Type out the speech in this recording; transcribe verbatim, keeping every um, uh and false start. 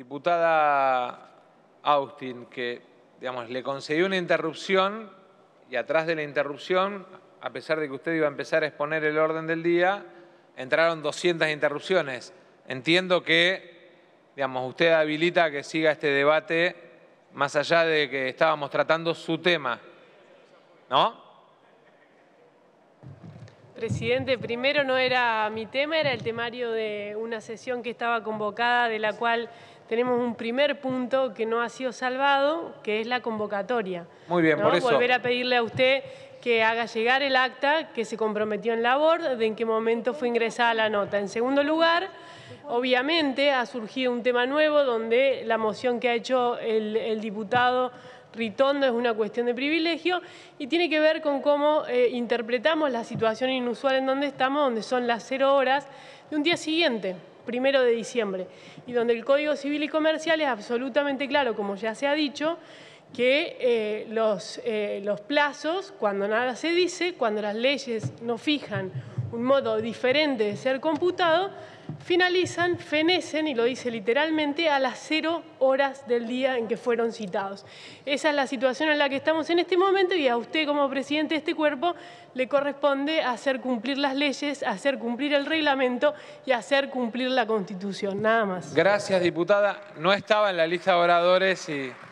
Diputada Austin, que digamos, le concedió una interrupción y atrás de la interrupción, a pesar de que usted iba a empezar a exponer el orden del día, entraron doscientas interrupciones. Entiendo que digamos, usted habilita que siga este debate más allá de que estábamos tratando su tema, ¿no? Presidente, primero no era mi tema, era el temario de una sesión que estaba convocada, de la cual tenemos un primer punto que no ha sido salvado, que es la convocatoria. Muy bien, ¿no? por eso. Volver a pedirle a usted que haga llegar el acta, que se comprometió en labor, de en qué momento fue ingresada la nota. En segundo lugar, obviamente ha surgido un tema nuevo donde la moción que ha hecho el, el diputado Ritondo es una cuestión de privilegio y tiene que ver con cómo eh, interpretamos la situación inusual en donde estamos, donde son las cero horas de un día siguiente, primero de diciembre, y donde el Código Civil y Comercial es absolutamente claro, como ya se ha dicho, que eh, los, eh, los plazos, cuando nada se dice, cuando las leyes no fijan un modo diferente de ser computado, finalizan, fenecen, y lo dice literalmente, a las cero horas del día en que fueron citados. Esa es la situación en la que estamos en este momento y a usted como presidente de este cuerpo le corresponde hacer cumplir las leyes, hacer cumplir el reglamento y hacer cumplir la Constitución, nada más. Gracias, diputada. No estaba en la lista de oradores y...